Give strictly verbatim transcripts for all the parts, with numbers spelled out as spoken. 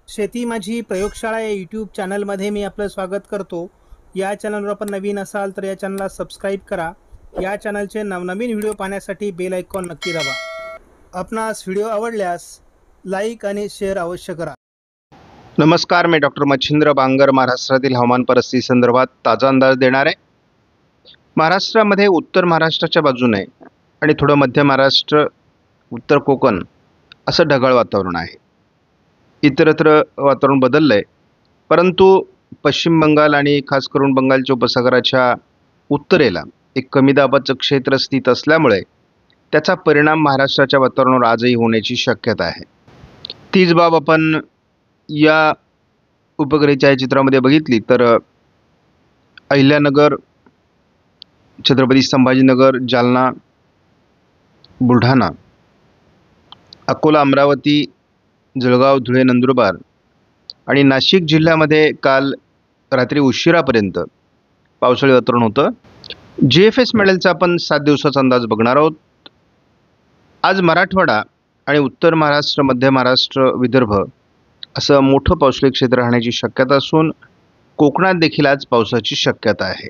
शेती माझी प्रयोगशाळा या यूट्यूब चॅनलमध्ये मी आपलं स्वागत करतो. या चॅनलवर आपण नवीन असाल तर या चॅनलला सबस्क्राईब करा. या चॅनलचे नवनवीन व्हिडिओ पाहण्यासाठी बेल आयकॉन नक्की दाबा. आपणास व्हिडिओ आवडल्यास लाईक आणि शेअर अवश्य करा. नमस्कार, मी डॉक्टर मच्छिंद्र बांगर महाराष्ट्रातील हवामान परिस्थिती संदर्भात ताजा अंदाज देणार आहे. महाराष्ट्रामध्ये उत्तर महाराष्ट्राच्या बाजूने आणि थोडं मध्य महाराष्ट्र, उत्तर कोकण असं ढगाळ वातावरण आहे. इतरत्र वातावरण बदललं आहे, परंतु पश्चिम बंगाल आणि खास करून बंगालच्या उपसागराच्या उत्तरेला एक कमी दाबाचं क्षेत्र स्थित असल्यामुळे त्याचा परिणाम महाराष्ट्राच्या वातावरणावर आजही होण्याची शक्यता आहे. तीच बाब आपण या उपग्रह छायाचित्रामध्ये बघितली तर अहिल्यानगर, छत्रपती संभाजीनगर, जालना, बुलढाणा, अकोला, अमरावती, जळगाव, धुळे, नंदुरबार आणि नाशिक जिल्ह्यामध्ये काल रात्री उशिरापर्यंत पावसाळी वातावरण होतं. जी एफ एस मॉडेलचा आपण सात दिवसाचा अंदाज बघणार आहोत. आज मराठवाडा आणि उत्तर महाराष्ट्र, मध्य महाराष्ट्र, विदर्भ असं मोठं पावसाळी क्षेत्र राहण्याची शक्यता असून कोकणात देखील आज पावसाची शक्यता आहे.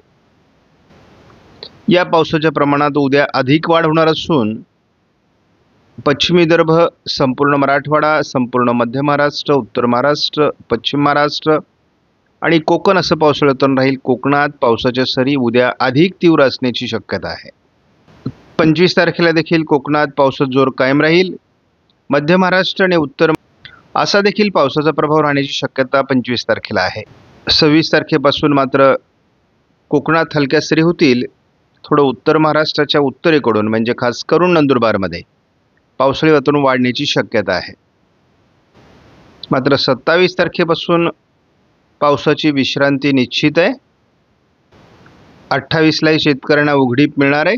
या पावसाच्या प्रमाणात उद्या अधिक वाढ होणार असून पश्चिम विदर्भ, संपूर्ण मराठवाडा, संपूर्ण मध्य महाराष्ट्र, उत्तर महाराष्ट्र, पश्चिम महाराष्ट्र आणि कोकण असं पावसाळी वातावरण राहील. कोकणात पावसाच्या सरी उद्या अधिक तीव्र असण्याची शक्यता आहे. पंचवीस तारखेला देखील कोकणात पावसाचा जोर कायम राहील. मध्य महाराष्ट्र आणि उत्तर असा देखील पावसाचा प्रभाव राहण्याची शक्यता पंचवीस तारखेला आहे. सव्वीस तारखेपासून मात्र कोकणात हलक्या सरी होतील. थोडं उत्तर महाराष्ट्राच्या उत्तरेकडून म्हणजे खास करून नंदुरबारमध्ये पावसाळी वातावरण वाढण्याची शक्यता आहे. मात्र सत्तावीस तारखेपासून पावसाची विश्रांती निश्चित आहे. अठ्ठावीसलाही शेतकऱ्यांना उघडीप मिळणार आहे.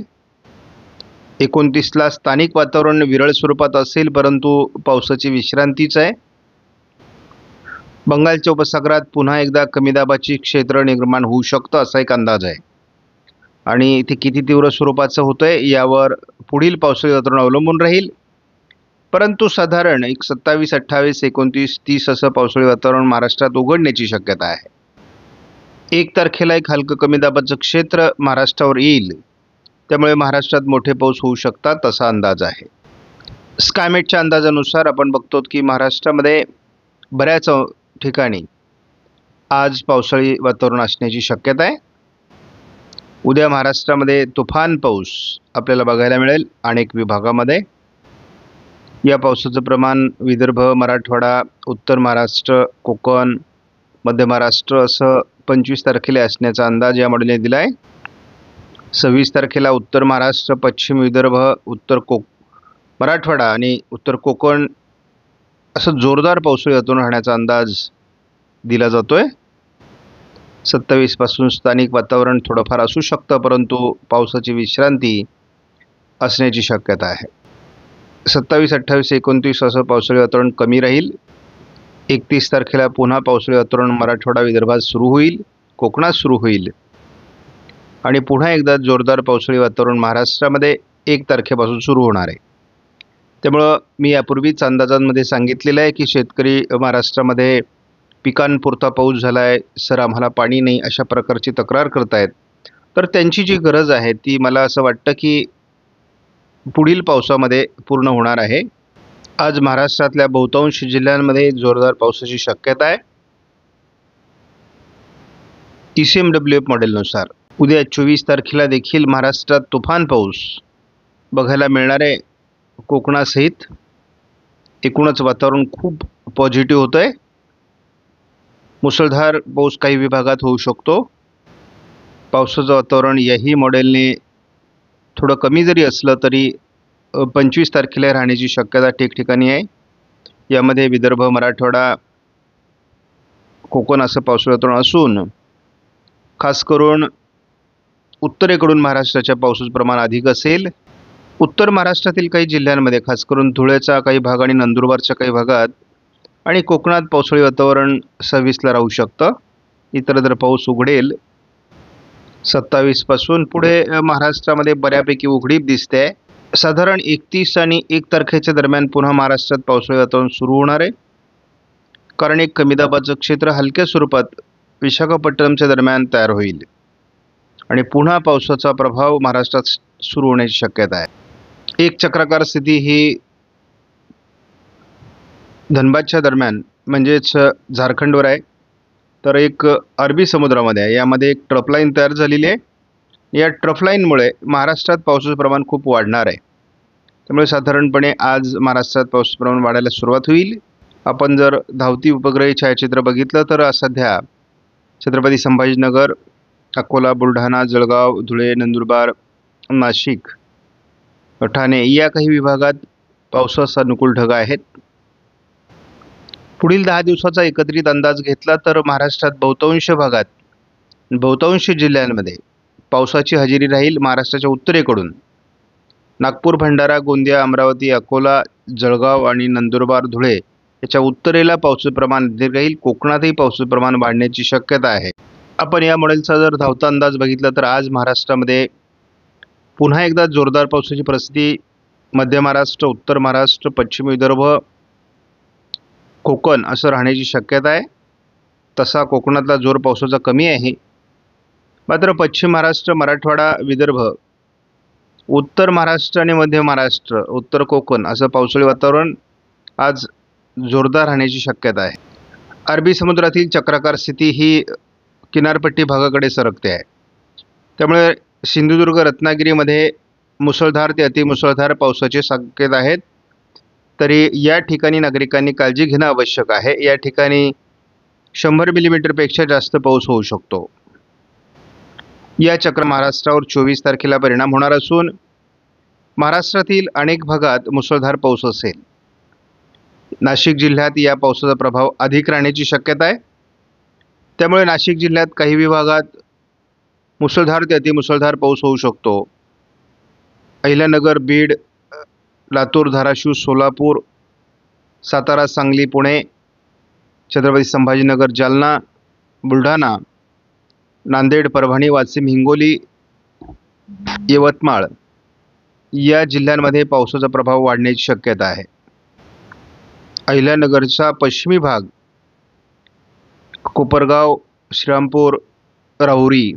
एकोणतीसला स्थानिक वातावरण विरळ स्वरूपात असेल, परंतु पावसाची विश्रांतीच आहे. बंगालच्या उपसागरात पुन्हा एकदा कमी दाबाची क्षेत्र निर्माण होऊ शकतं असा एक अंदाज आहे आणि ते किती तीव्र स्वरूपाचं होतंय यावर पुढील पावसाळी वातावरण अवलंबून राहील. परंतु साधारण एक सत्तावीस, अठ्ठावीस, एकोणतीस, तीस असं पावसाळी वातावरण महाराष्ट्रात उघडण्याची शक्यता आहे. एक तारखेला एक हलकं कमी दाबाचं क्षेत्र महाराष्ट्रावर येईल, त्यामुळे महाराष्ट्रात मोठे पाऊस होऊ शकतात असा अंदाज आहे. स्कायमेटच्या अंदाजानुसार आपण बघतो की महाराष्ट्रामध्ये बऱ्याच ठिकाणी आज पावसाळी वातावरण असण्याची शक्यता आहे. उद्या महाराष्ट्रामध्ये तुफान पाऊस आपल्याला बघायला मिळेल अनेक विभागामध्ये. या पावसाचं प्रमाण विदर्भ, मराठवाडा, उत्तर महाराष्ट्र, कोकण, मध्य महाराष्ट्र असं पंचवीस तारखेला असण्याचा अंदाज या मॉडेलने दिला आहे. सव्वीस तारखेला उत्तर महाराष्ट्र, पश्चिम विदर्भ, उत्तर कोक मराठवाडा आणि उत्तर कोकण असं जोरदार पावसाळी वातावरण राहण्याचा अंदाज दिला जातोय. सत्तावीस पासून स्थानिक वातावरण थोडंफार असू शकतं, परंतु पावसाची विश्रांती असण्याची शक्यता आहे. सत्तावीस, अठ्ठावीस, एकोणतीस असं पावसाळी वातावरण कमी राहील. एकतीस तारखेला पुन्हा पावसाळी वातावरण मराठवाडा, विदर्भात सुरू होईल, कोकणात सुरू होईल आणि पुन्हा एकदा जोरदार पावसाळी वातावरण महाराष्ट्रामध्ये एक तारखेपासून सुरू होणार आहे. त्यामुळं मी यापूर्वीच अंदाजांमध्ये सांगितलेलं आहे की शेतकरी महाराष्ट्रामध्ये पिकांपुरता पाऊस झाला आहे, सर आम्हाला पाणी नाही अशा प्रकारची तक्रार करतायत. तर त्यांची जी गरज आहे ती मला असं वाटतं की पुढील पावसामध्ये पूर्ण होणार आहे. आज महाराष्ट्रातल्या बहुतांश जिल्ह्यांमध्ये जोरदार पावसाची शक्यता आहे. E C M W F मॉडेलनुसार उद्या चोवीस तारखेला देखील महाराष्ट्रात तुफान पाऊस बघायला मिळणार आहे. कोकणासहित एकूणच वातावरण खूप पॉझिटिव्ह होतं आहे. मुसळधार पाऊस काही विभागात होऊ शकतो. पावसाचं वातावरण याही मॉडेलने थोडं कमी जरी असलं तरी पंचवीस तारखेला राहण्याची शक्यता ठिकठिकाणी आहे. यामध्ये विदर्भ, मराठवाडा, कोकण असं पावसाळी वातावरण असून खास करून उत्तरेकडून महाराष्ट्राच्या पावसाचं प्रमाण अधिक असेल. उत्तर महाराष्ट्रातील काही जिल्ह्यांमध्ये खास करून धुळेचा काही भाग आणि नंदुरबारच्या काही भागात आणि कोकणात पावसाळी वातावरण सव्वीसला राहू शकतं. इतरत्र पाऊस उघडेल. सत्तावीस पासून पुढे महाराष्ट्रामध्ये बऱ्यापैकी उघडीप दिसते. साधारण एकतीस आणि एक तारखेच्या दरम्यान पुन्हा महाराष्ट्रात पावसाळी वातावरण सुरू होणार आहे. कारण एक कमी दाबाचं क्षेत्र हलक्या स्वरूपात विशाखापट्टणमच्या दरम्यान तयार होईल आणि पुन्हा पावसाचा प्रभाव महाराष्ट्रात सुरू होण्याची शक्यता आहे. एक चक्राकार स्थिती ही धनबादच्या दरम्यान म्हणजेच झारखंडवर आहे, तर एक अरबी समुद्रामध्ये आहे. यामध्ये एक ट्रफलाईन तयार झालेली आहे. या ट्रफलाईनमुळे महाराष्ट्रात पावसाचं प्रमाण खूप वाढणार आहे. त्यामुळे साधारणपणे आज महाराष्ट्रात पावसाचं प्रमाण वाढायला सुरुवात होईल. आपण जर धावती उपग्रही छायाचित्र बघितलं तर सध्या छत्रपती संभाजीनगर, अकोला, बुलढाणा, जळगाव, धुळे, नंदुरबार, नाशिक, ठाणे या काही विभागात पावसाचा अनुकूल ढग आहेत. पुढील दहा दिवसाचा एकत्रित अंदाज घेतला तर महाराष्ट्रात बहुतांश भागात बहुतांश जिल्ह्यांमध्ये पावसाची हजेरी राहील. महाराष्ट्राच्या उत्तरेकडून नागपूर, भंडारा, गोंदिया, अमरावती, अकोला, जळगाव आणि नंदुरबार, धुळे याच्या उत्तरेला पावसाचं प्रमाण अधिक राहील. कोकणातही पावसाचं प्रमाण वाढण्याची शक्यता आहे. आपण या मॉडेलचा जर धावता अंदाज बघितला तर आज महाराष्ट्रामध्ये पुन्हा एकदा जोरदार पावसाची परिस्थिती मध्य महाराष्ट्र, उत्तर महाराष्ट्र, पश्चिम विदर्भ, कोकण असं राहण्याची शक्यता आहे. तसा कोकणातला जोर पावसाचा कमी आहे. मात्र पश्चिम महाराष्ट्र, मराठवाडा, विदर्भ, उत्तर महाराष्ट्र आणि मध्य महाराष्ट्र, उत्तर कोकण असं पावसाळी वातावरण आज जोरदार राहण्याची शक्यता आहे. अरबी समुद्रातील चक्राकार स्थिती ही किनारपट्टी भागाकडे सरकते आहे. त्यामुळे सिंधुदुर्ग, रत्नागिरीमध्ये मुसळधार ते अतिमुसळधार पावसाचे संकेत आहेत. तरी या ठिकाणी नागरिकांनी काळजी घेणं आवश्यक आहे. या ठिकाणी शंभर मिलीमीटरपेक्षा जास्त पाऊस होऊ शकतो. या चक्र महाराष्ट्रावर चोवीस तारखेला परिणाम होणार असून महाराष्ट्रातील अनेक भागात मुसळधार पाऊस असेल. नाशिक जिल्ह्यात या पावसाचा प्रभाव अधिक राहण्याची शक्यता आहे. त्यामुळे नाशिक जिल्ह्यात काही विभागात मुसळधार ते अतिमुसळधार पाऊस होऊ शकतो. अहिल्यानगर, बीड, लातूर, धाराशिव, सोलापूर, सातारा, सांगली, पुणे, छत्रपती संभाजीनगर, जालना, बुलढाणा, नांदेड, परभणी, वाशिम, हिंगोली, यवतमाळ या जिल्ह्यांमध्ये पावसाचा प्रभाव वाढण्याची शक्यता आहे. अहिल्यानगरचा पश्चिमी भाग, कोपरगाव, श्रीरामपूर, राहुरी,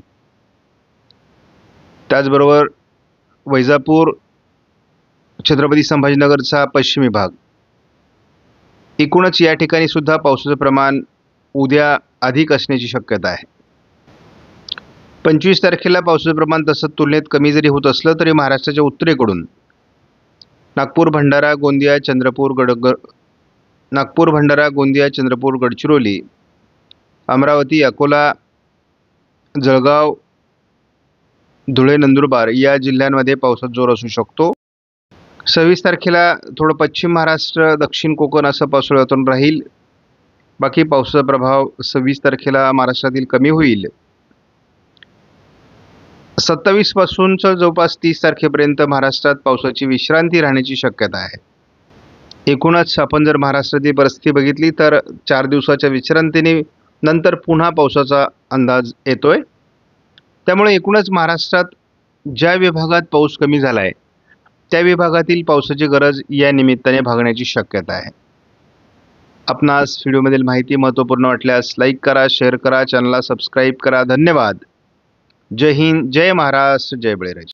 त्याचबरोबर वैजापूर, छत्रपती संभाजीनगरचा पश्चिमी भाग, एकूणच या ठिकाणी सुद्धा पावसाचं प्रमाण उद्या अधिक असण्याची शक्यता आहे. पंचवीस तारखेला पावसाचं प्रमाण तसं तुलनेत कमी जरी होत असलं तरी महाराष्ट्राच्या उत्तरेकडून नागपूर, भंडारा, गोंदिया, चंद्रपूर, गड नागपूर, भंडारा, गोंदिया, चंद्रपूर, गडचिरोली, अमरावती, अकोला, जळगाव, धुळे, नंदुरबार या जिल्ह्यांमध्ये पावसाचा जोर असू शकतो. सव्वीस तारखेला थोडं पश्चिम महाराष्ट्र, दक्षिण कोकण असं पावसाळी वातावरण राहील. बाकी पावसाचा प्रभाव सव्वीस तारखेला महाराष्ट्रातील कमी होईल. सत्तावीस पासूनचं जवळपास तीस तारखेपर्यंत महाराष्ट्रात पावसाची विश्रांती राहण्याची शक्यता आहे. एकूणच आपण जर महाराष्ट्रातील परिस्थिती बघितली तर चार दिवसाच्या विश्रांतीने नंतर पुन्हा पावसाचा अंदाज येतोय. त्यामुळे एकूणच महाराष्ट्रात ज्या विभागात पाऊस कमी झाला आहे त्या विभागातील पावसाची गरज या निमित्ताने भागण्याची शक्यता आहे. आपणास व्हिडिओमधील माहिती महत्त्वपूर्ण वाटल्यास लाईक करा, शेअर करा, चॅनलला सबस्क्राईब करा. धन्यवाद. जय हिंद, जय महाराष्ट्र, जय बळीराजा.